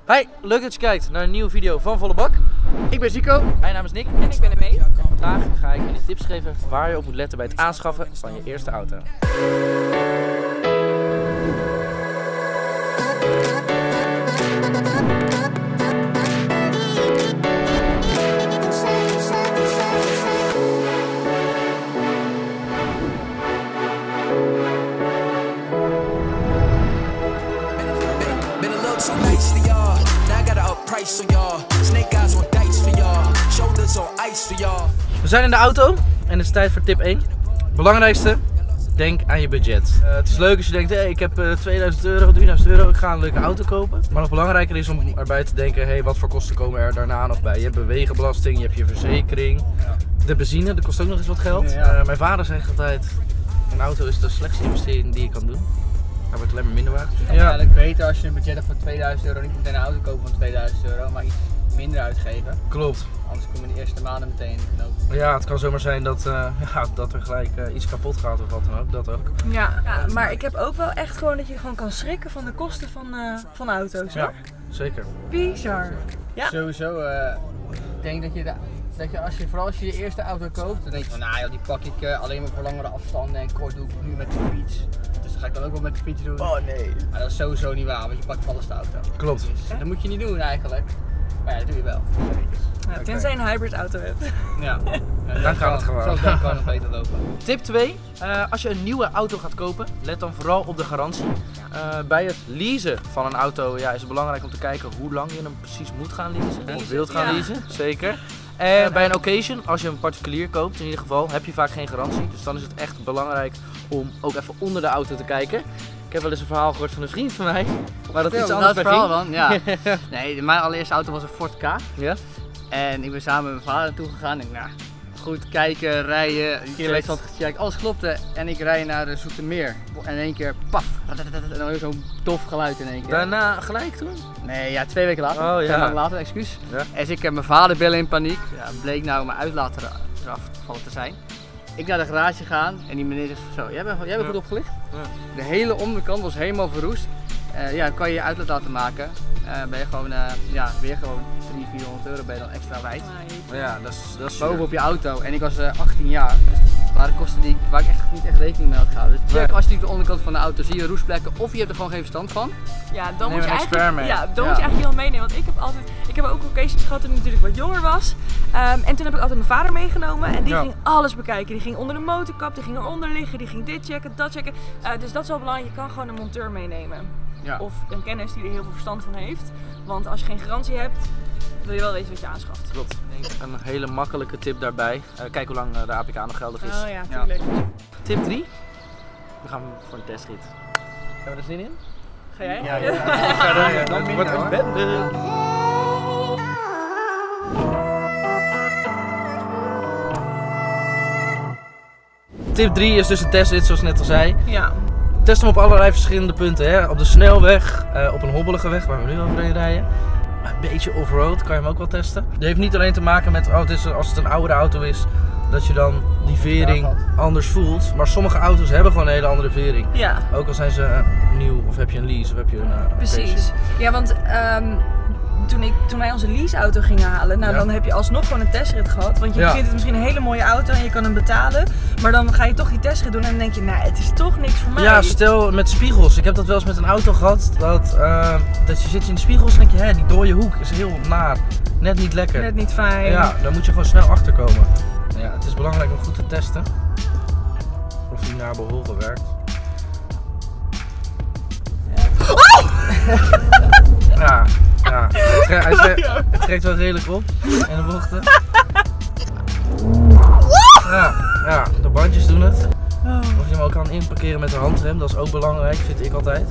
Hi, leuk dat je kijkt naar een nieuwe video van Volle Bak. Ik ben Zico. Mijn naam is Nick. En ik ben Ermee. Vandaag ga ik jullie tips geven waar je op moet letten bij het aanschaffen van je eerste auto. We zijn in de auto en het is tijd voor tip 1. Belangrijkste, denk aan je budget. Het is leuk als je denkt, hey, ik heb 2000 euro, 3000 euro, ik ga een leuke auto kopen. Maar nog belangrijker is om erbij te denken, hey, wat voor kosten komen er daarna nog bij. Je hebt bewegenbelasting, je hebt je verzekering. De benzine, dat kost ook nog eens wat geld. Mijn vader zegt altijd, een auto is de slechtste investering die je kan doen. Hij wordt alleen maar minder waard. Het is eigenlijk beter als je een budget hebt van 2000 euro, niet meteen een auto kopen van 2000 euro, maar iets minder uitgeven. Klopt. Anders kom je de eerste maanden meteen in de knoop. Ja, het kan zomaar zijn dat, dat er gelijk iets kapot gaat of wat dan ook. Dat ook. Ja, maar ik heb ook wel echt gewoon dat je gewoon kan schrikken van de kosten van auto's. Ja, zeker. Bizar. Ja. Sowieso, ik denk dat je vooral als je je eerste auto koopt, dan denk je van nou joh, die pak ik alleen maar voor langere afstanden en kort doe ik nu met de fiets. Dus dat ga ik dan ook wel met de fiets doen. Oh nee. Maar dat is sowieso niet waar, want je pakt alles de auto. Klopt. Dus dat moet je niet doen eigenlijk. Maar ja, dat doe je wel. Ja, tenzij je een hybrid auto hebt. Ja. Dan kan het gewoon. Zo kan het gewoon nog beter lopen. Tip 2. Als je een nieuwe auto gaat kopen, let dan vooral op de garantie. Bij het leasen van een auto is het belangrijk om te kijken hoe lang je hem precies moet gaan leasen. Of wilt gaan leasen, zeker. Bij een occasion, als je een particulier koopt in ieder geval, heb je vaak geen garantie. Dus dan is het echt belangrijk om ook even onder de auto te kijken. Ik heb wel eens een verhaal gehoord van een vriend van mij, maar dat iets anders bij ging. Dan, ja. Nee, mijn allereerste auto was een Ford K. Ja? En ik ben samen met mijn vader naartoe gegaan. En nou, goed kijken, rijden, een keer had gecheckt, alles klopte. En ik rijd naar de Zoetermeer. En in één keer, paf, en dan weer zo'n tof geluid in één keer. Daarna gelijk toen? Nee, ja, 2 weken later. Oh, 2 maanden later, excuus. Ja. En ik heb mijn vader bellen in paniek. Ja, bleek nou mijn uitlater eraf vallen te zijn. Ik naar de garage gaan en die meneer zegt zo, jij bent goed opgelicht. Ja. De hele onderkant was helemaal verroest. Dan kan je je uitlaat laten maken. Ben je gewoon, weer gewoon 300-400 euro ben je dan extra kwijt. Ja, dat is bovenop je auto. En ik was 18 jaar. Dat waren kosten waar ik echt niet echt rekening mee had gehouden. Dus check alsjeblieft de onderkant van de auto, zie je roestplekken of je hebt er gewoon geen verstand van. Ja, dan moet je eigenlijk iemand meenemen. Want ik heb ook occasions gehad toen ik natuurlijk wat jonger was. En toen heb ik altijd mijn vader meegenomen en die ging alles bekijken. Die ging onder de motorkap, die ging eronder liggen, die ging dit checken, dat checken. Dus dat is wel belangrijk, je kan gewoon een monteur meenemen. Ja. Of een kennis die er heel veel verstand van heeft. Want als je geen garantie hebt, wil je wel weten wat je aanschaft. Klopt. Een hele makkelijke tip daarbij. Kijk hoe lang de APK nog geldig is. Oh ja, tuurlijk. Ja. Tip 3. We gaan voor een testrit. Hebben we er zin in? Ga jij? Ja. Ik ga rijden. Dan wordt het een bende. Tip 3 is dus een testrit, zoals ik net al zei. Ja. Test hem op allerlei verschillende punten. Hè? Op de snelweg, op een hobbelige weg waar we nu overheen rijden. Een beetje off-road kan je hem ook wel testen. Het heeft niet alleen te maken met als het een oudere auto is, dat je dan die vering anders voelt. Maar sommige auto's hebben gewoon een hele andere vering. Ja. Ook al zijn ze nieuw of heb je een lease of heb je een Precies. Ja, want toen wij onze leaseauto gingen halen, dan heb je alsnog gewoon een testrit gehad. Want je vindt het misschien een hele mooie auto en je kan hem betalen. Maar dan ga je toch die testrit doen en dan denk je, nee, het is toch niks voor mij. Ja, stel met spiegels. Ik heb dat wel eens met een auto gehad. Dat je zit in de spiegels en denk je, die dode hoek is heel naar. Net niet lekker. Net niet fijn. Ja, daar moet je gewoon snel achter komen. Ja, het is belangrijk om goed te testen. Of die naar behoren werkt. Ja. Ja, het trekt wel redelijk op in de bochten. Ja, de bandjes doen het. Of je hem ook kan inparkeren met de handrem, dat is ook belangrijk, vind ik altijd.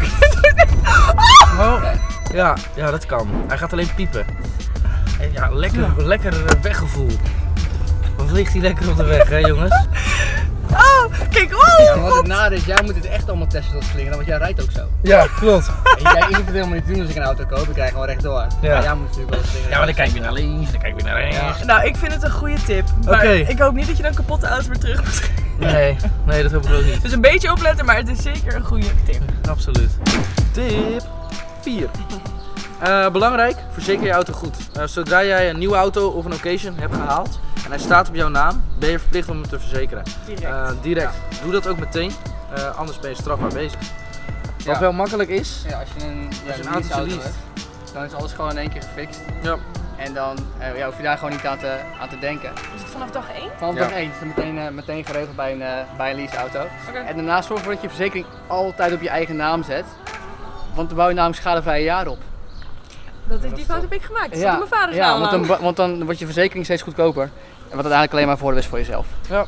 Ja, dat kan. Hij gaat alleen piepen. En ja, lekker weggevoel. Of ligt hij lekker op de weg, hè jongens? Oh, kijk, ja, wat het nadeel is, jij moet het echt allemaal testen tot slingeren, want jij rijdt ook zo. Ja, klopt. En jij hoeft het helemaal niet te doen als ik een auto koop, ik krijg gewoon rechtdoor. Ja. Maar jij moet natuurlijk wel slingeren. Ja, maar dan kijk je naar links, dan kijk je naar rechts. Ja. Nou, ik vind het een goede tip. Maar ik hoop niet dat je dan kapotte auto weer terug moet. Nee, dat hoop ik ook niet. Dus een beetje opletten, maar het is zeker een goede tip. Absoluut. Tip 4. Belangrijk, verzeker je auto goed. Zodra jij een nieuwe auto of een occasion hebt gehaald en hij staat op jouw naam, ben je verplicht om hem te verzekeren. Direct. Ja. Doe dat ook meteen, anders ben je strafbaar bezig. Wat wel makkelijk is, als je een auto leest, dan is alles gewoon in één keer gefixt. Ja. En dan hoef je daar gewoon niet aan te denken. Is het vanaf dag 1? Vanaf dag 1 is het meteen geregeld bij een leaseauto. Okay. En daarnaast zorg ervoor dat je verzekering altijd op je eigen naam zet. Want dan bouw je namelijk schadevrije jaar op. Die fout heb ik gemaakt. Dat mijn vader want dan wordt je verzekering steeds goedkoper. En wat uiteindelijk alleen maar voordeel is voor jezelf. Ja.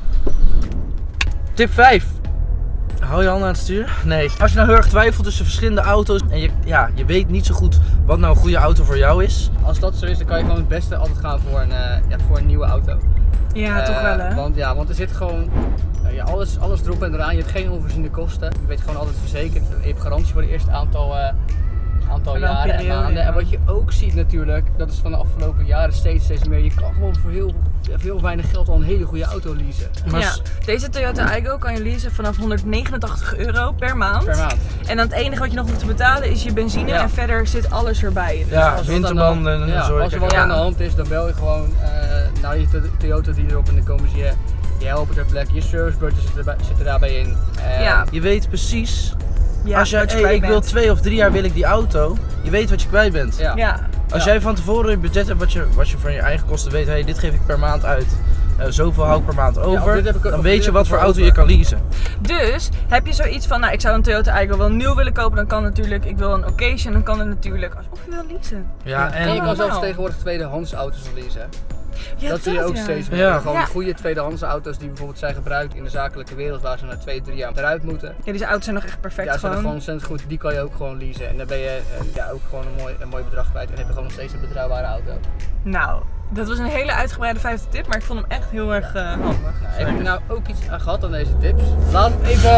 Tip 5. Hou je handen aan het stuur? Nee. Als je nou heel erg twijfelt tussen verschillende auto's en je weet niet zo goed wat nou een goede auto voor jou is. Als dat zo is, dan kan je gewoon het beste altijd gaan voor een nieuwe auto. Ja, toch wel hè? Want er zit gewoon alles erop en eraan. Je hebt geen onvoorziene kosten. Je bent gewoon altijd verzekerd. Je hebt garantie voor de eerste aantal jaren en maanden. Ja. En wat je ook ziet natuurlijk, dat is van de afgelopen jaren steeds meer. Je kan gewoon voor heel weinig geld al een hele goede auto leasen. Ja, deze Toyota Aygo kan je leasen vanaf €189 per maand. En dan het enige wat je nog hoeft te betalen is je benzine en verder zit alles erbij. Dus ja, winterbanden en zo. Als er wat aan de hand is, dan bel je gewoon naar je Toyota dealer op en dan komen ze je helpen ter plekke. Je servicebeurten zitten daarbij in. Je weet precies. Ja, als ik wil 2 of 3 jaar wil ik die auto, je weet wat je kwijt bent. Ja. Als jij van tevoren een budget hebt wat je van je eigen kosten weet, hey, dit geef ik per maand uit, zoveel hou ik per maand over, dan weet je wat voor auto je kan leasen. Dus heb je zoiets van, nou ik zou een Toyota Aygo wel nieuw willen kopen, dan kan natuurlijk, ik wil een occasion, dan kan het natuurlijk, of je wil leasen. Ja, en je kan zelfs tegenwoordig tweedehands auto's leasen. Ja, dat zie je ook steeds meer. Ja. Gewoon goede tweedehands auto's die bijvoorbeeld zijn gebruikt in de zakelijke wereld waar ze na 2, 3 jaar eruit moeten. Ja, deze auto's zijn nog echt perfect. Ja, ze zijn gewoon ontzettend goed. Die kan je ook gewoon leasen. En dan ben je ook gewoon een mooi bedrag kwijt. En dan heb je gewoon nog steeds een betrouwbare auto. Nou, dat was een hele uitgebreide 5e tip, maar ik vond hem echt heel erg handig. Nou, heb je nou ook iets aan gehad aan deze tips? Laat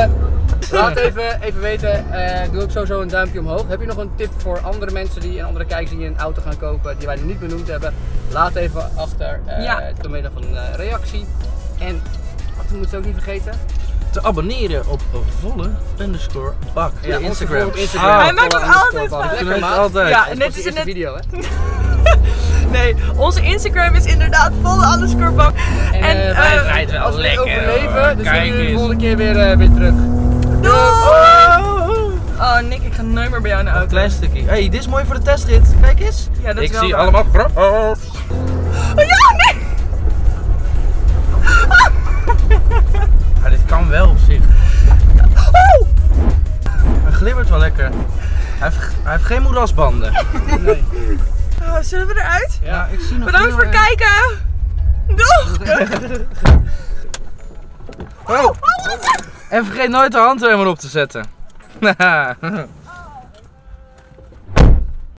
even weten. Doe ook sowieso een duimpje omhoog. Heb je nog een tip voor andere mensen en andere kijkers die een auto gaan kopen die wij nog niet benoemd hebben? Laat even achter door middel van een reactie. En wat moeten we ook niet vergeten? Te abonneren op volle_bak. Ja, Instagram. Hij maakt het altijd fout. Lekker maat. Ja, en dit is een video hè? Nee, onze Instagram is inderdaad volle_bak. En wij rijden wel als we lekker. Overleven, dus zien we de volgende keer weer terug. Doei! Oh Nick, ik ga nooit meer bij jou naar de auto. Een klein stukje. Hey, dit is mooi voor de testrit. Kijk eens. Ja, dat ik is wel zie waar. allemaal pro's. Oh ja, nee! Ja, dit kan wel op zich. Hij glibbert wel lekker. Hij heeft geen moerasbanden. Nee. Zullen we eruit? Ja, ik zie nog. Bedankt voor het kijken! Doeg! En vergeet nooit de handrem erop te zetten.